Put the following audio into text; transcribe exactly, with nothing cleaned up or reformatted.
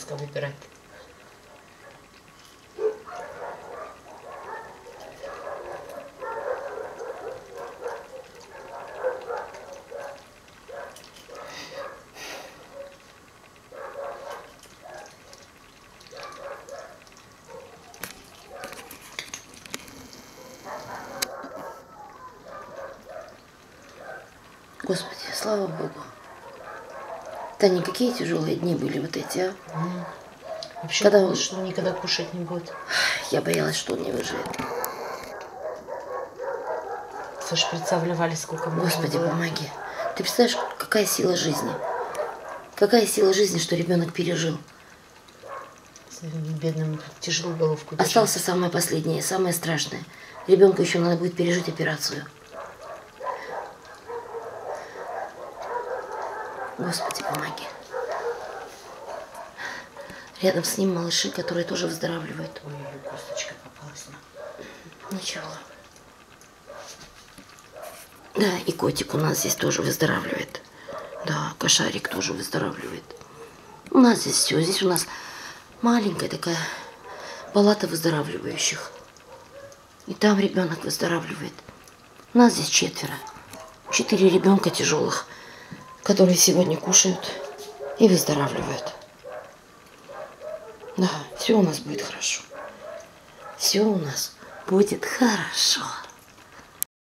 мяско выбирать. Господи, слава Богу. Таня, какие тяжелые дни были вот эти, а? Mm. Вообще, Когда думала, он... что он никогда кушать не будет. Я боялась, что он не выживет. Со шприца вливали сколько можно. Господи, было. помоги. Ты представляешь, какая сила жизни? Какая сила жизни, что ребенок пережил? Бедным тяжело головку держать. Остался самое последнее, самое страшное. Ребенку еще надо будет пережить операцию. Господи, помоги. Рядом с ним малыши, которые тоже выздоравливают. Ой, косточка попалась. Ничего. Да, и котик у нас здесь тоже выздоравливает. Да, кошарик тоже выздоравливает. У нас здесь все. Здесь у нас маленькая такая палата выздоравливающих. И там ребенок выздоравливает. У нас здесь четверо. Четыре ребенка тяжелых, которые сегодня кушают и выздоравливают. Да, все у нас будет хорошо. Все у нас будет хорошо.